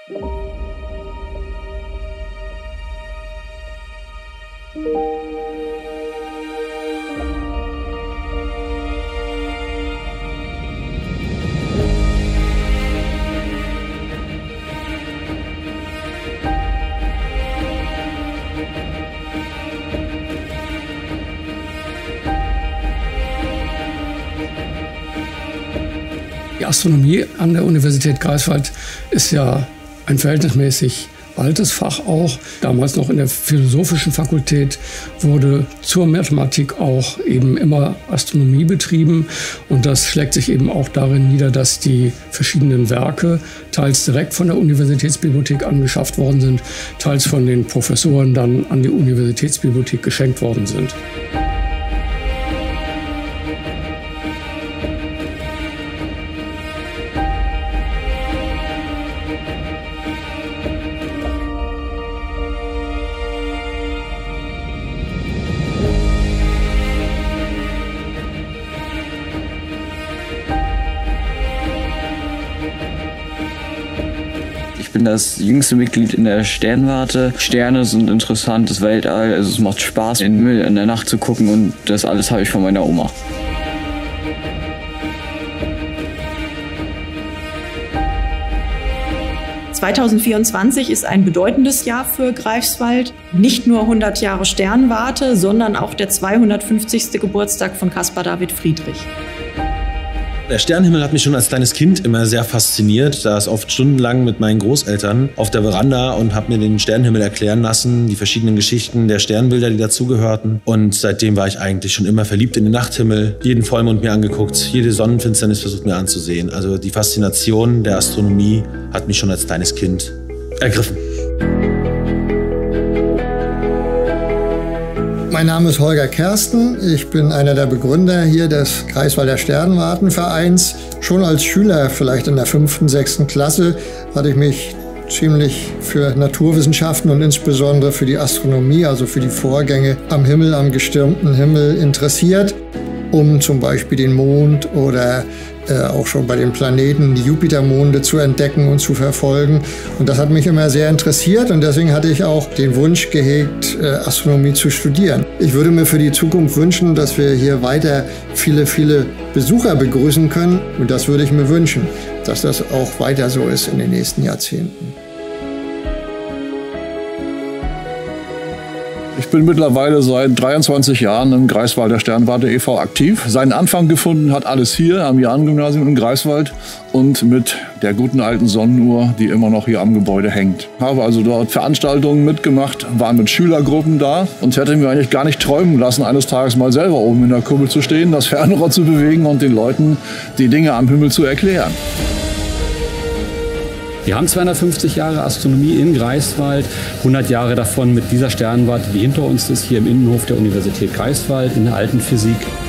Die Astronomie an der Universität Greifswald ist ja ein verhältnismäßig altes Fach auch. Damals noch in der philosophischen Fakultät wurde zur Mathematik auch eben immer Astronomie betrieben. Und das schlägt sich eben auch darin nieder, dass die verschiedenen Werke teils direkt von der Universitätsbibliothek angeschafft worden sind, teils von den Professoren dann an die Universitätsbibliothek geschenkt worden sind. Ich bin das jüngste Mitglied in der Sternwarte. Sterne sind interessant, das Weltall, also es macht Spaß, in den Himmel in der Nacht zu gucken und das alles habe ich von meiner Oma. (2024) ist ein bedeutendes Jahr für Greifswald. Nicht nur 100 Jahre Sternwarte, sondern auch der 250. Geburtstag von Caspar David Friedrich. Der Sternenhimmel hat mich schon als kleines Kind immer sehr fasziniert. Ich saß oft stundenlang mit meinen Großeltern auf der Veranda und habe mir den Sternenhimmel erklären lassen, die verschiedenen Geschichten der Sternbilder, die dazugehörten. Und seitdem war ich eigentlich schon immer verliebt in den Nachthimmel, jeden Vollmond mir angeguckt, jede Sonnenfinsternis versucht mir anzusehen. Also die Faszination der Astronomie hat mich schon als kleines Kind ergriffen. Mein Name ist Holger Kersten. Ich bin einer der Begründer hier des Greifswalder Sternwartenvereins. Schon als Schüler, vielleicht in der 5., 6. Klasse, hatte ich mich ziemlich für Naturwissenschaften und insbesondere für die Astronomie, also für die Vorgänge am Himmel, am gestirnten Himmel interessiert, um zum Beispiel den Mond oder auch schon bei den Planeten die Jupitermonde zu entdecken und zu verfolgen. Und das hat mich immer sehr interessiert und deswegen hatte ich auch den Wunsch gehegt, Astronomie zu studieren. Ich würde mir für die Zukunft wünschen, dass wir hier weiter viele, viele Besucher begrüßen können und das würde ich mir wünschen, dass das auch weiter so ist in den nächsten Jahrzehnten. Ich bin mittlerweile seit 23 Jahren im Greifswalder Sternwarte e.V. aktiv. Seinen Anfang gefunden hat alles hier am Johannengymnasium in Greifswald und mit der guten alten Sonnenuhr, die immer noch hier am Gebäude hängt. Habe also dort Veranstaltungen mitgemacht, war mit Schülergruppen da und hätte mir eigentlich gar nicht träumen lassen, eines Tages mal selber oben in der Kuppel zu stehen, das Fernrohr zu bewegen und den Leuten die Dinge am Himmel zu erklären. Wir haben 250 Jahre Astronomie in Greifswald, 100 Jahre davon mit dieser Sternwarte, die hinter uns ist, hier im Innenhof der Universität Greifswald in der alten Physik.